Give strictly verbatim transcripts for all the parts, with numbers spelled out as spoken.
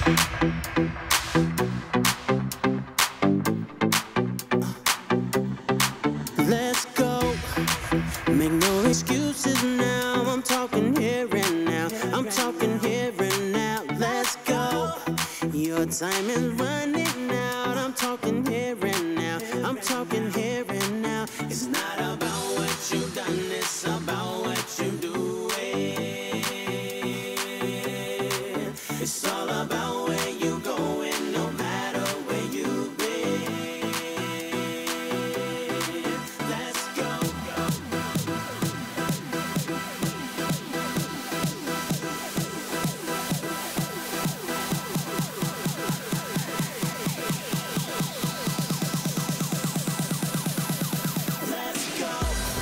Let's go. Make no excuses now. I'm talking here and now. I'm talking here and now. Let's go. Your time is running out. I'm talking here and now. I'm talking here and now. It's not about what you've done, it's about what you do. It's all about where you going, no matter where you've been. Let's go. Let's go.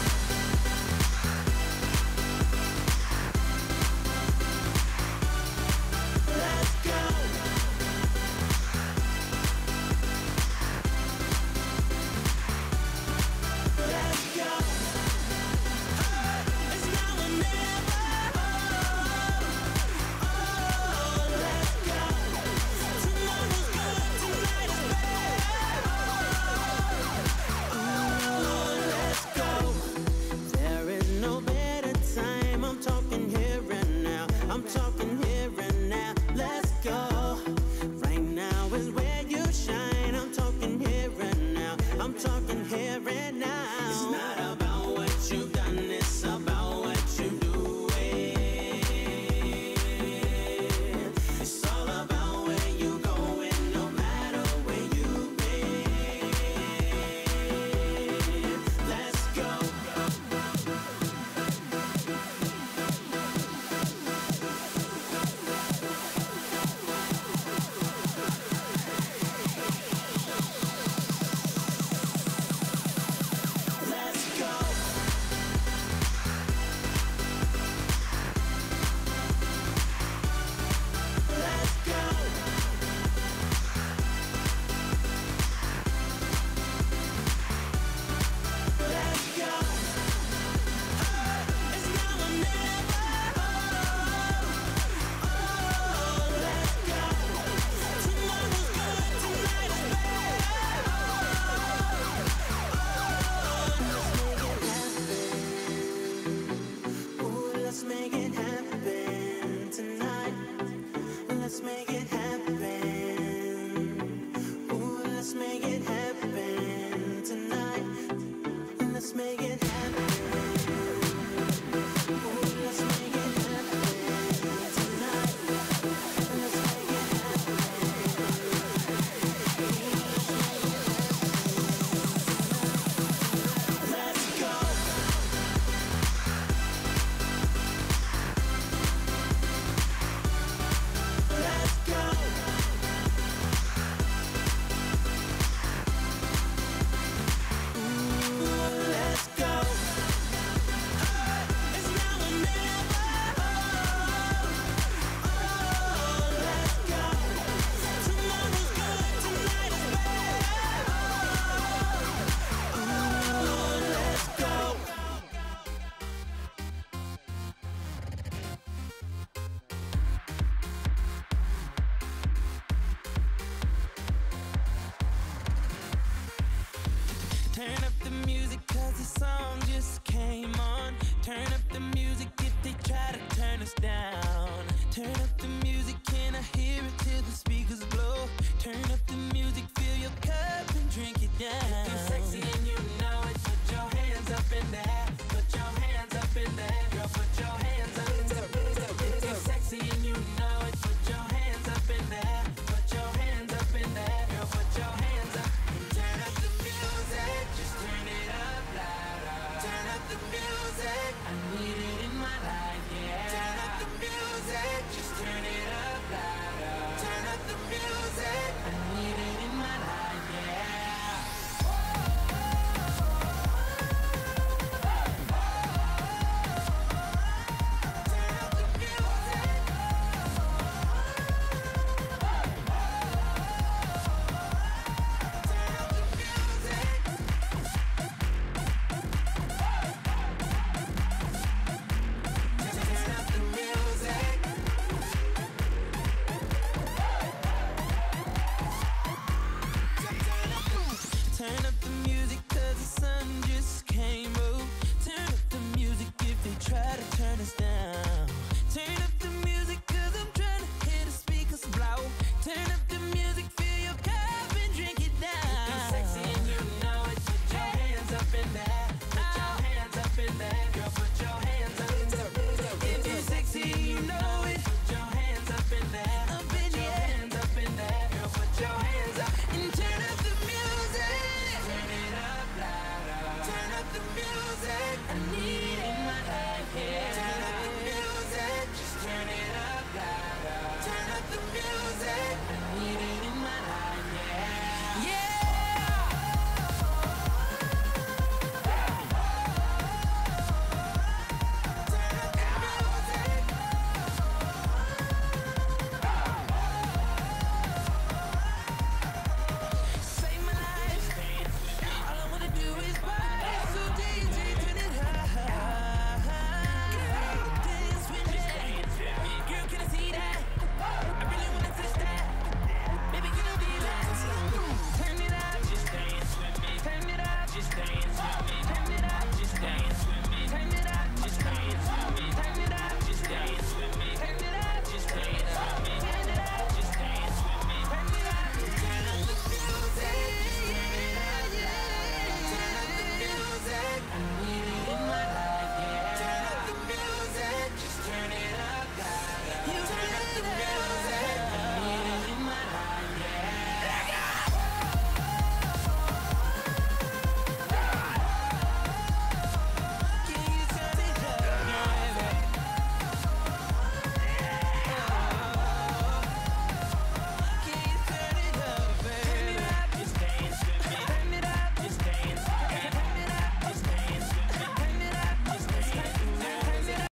Turn up the music cause the song just came on. Turn up the music if they try to turn us down. Turn